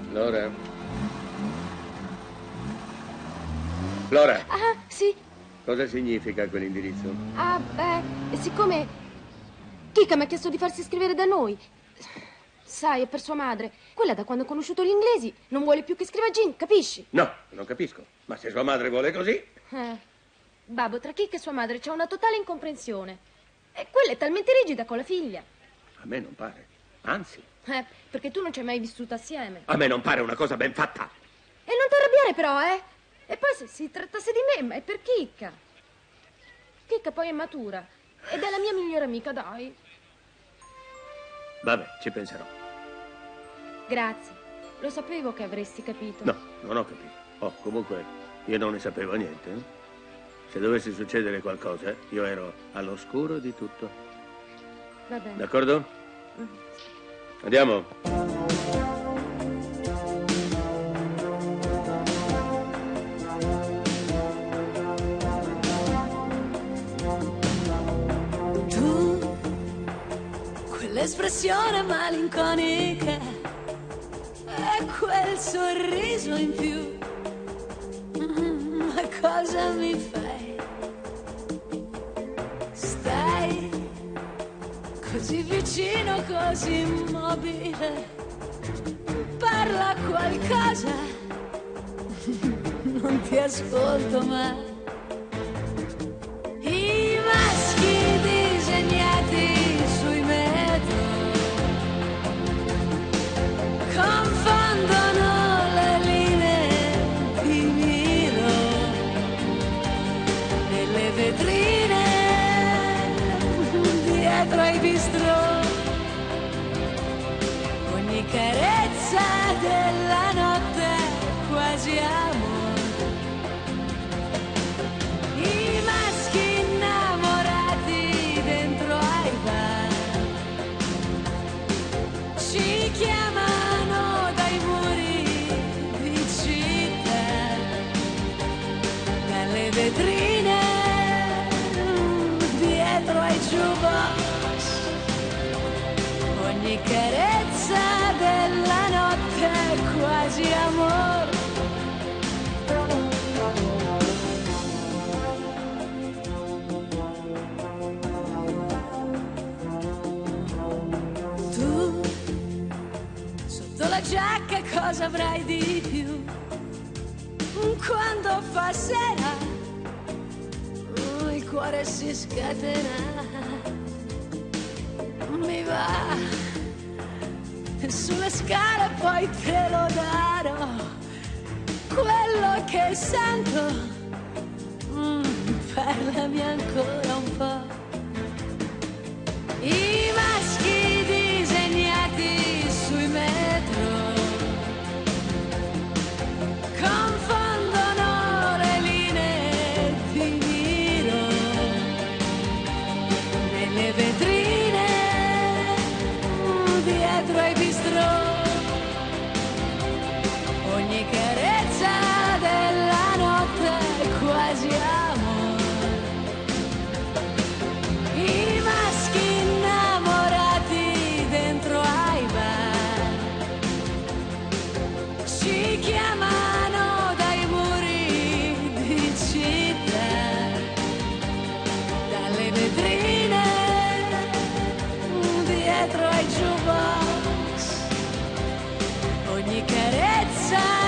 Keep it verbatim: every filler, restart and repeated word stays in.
Flora? Flora? Ah, sì. Cosa significa quell'indirizzo? Ah, beh, siccome Chicca mi ha chiesto di farsi iscrivere da noi. Sai, è per sua madre. Quella da quando ha conosciuto gli inglesi non vuole più che scriva Jean, capisci? No, non capisco. Ma se sua madre vuole così... Eh, babbo, tra Chicca e sua madre c'è una totale incomprensione. E quella è talmente rigida con la figlia. A me non pare. Anzi. Eh, perché tu non ci hai mai vissuto assieme. A me non pare una cosa ben fatta. E non ti arrabbiare però, eh? E poi se si trattasse di me, ma è per Chicca. Chicca poi è matura. Ed è la mia migliore amica, dai. Vabbè, ci penserò. Grazie. Lo sapevo che avresti capito. No, non ho capito. Oh, comunque, io non ne sapevo niente. Eh? Se dovesse succedere qualcosa, io ero all'oscuro di tutto. Va bene. D'accordo? Mm. Andiamo. L'espressione malinconica e quel sorriso in più. Mm, ma cosa mi fai? Stai così vicino, così immobile. Parla qualcosa, non ti ascolto mai. I maschi disegnati sui metri confondono le linee di miro nelle vetrine dietro ai bistrò. Ogni carezza della notte è quasi amore. I maschi innamorati dentro ai bar ci chiamano dai muri di città, dalle vetrine dietro ai jukebox. Ogni carezza della notte è quasi amore. Tu sotto la giacca cosa avrai di più? Quando fa sera oh, il cuore si scatena. Mi va sulle scale, poi te lo darò. Quello che sento, mm, parlami ancora un po'. I maschi disegnati sui metro confondono le linee di miro nelle vetrine dietro ai bistrò. Ogni carezza della notte è quasi amore. I maschi innamorati dentro ai bar ci chiamano dai muri di città, dalle vetrine dietro ai jukebox. Ogni carezza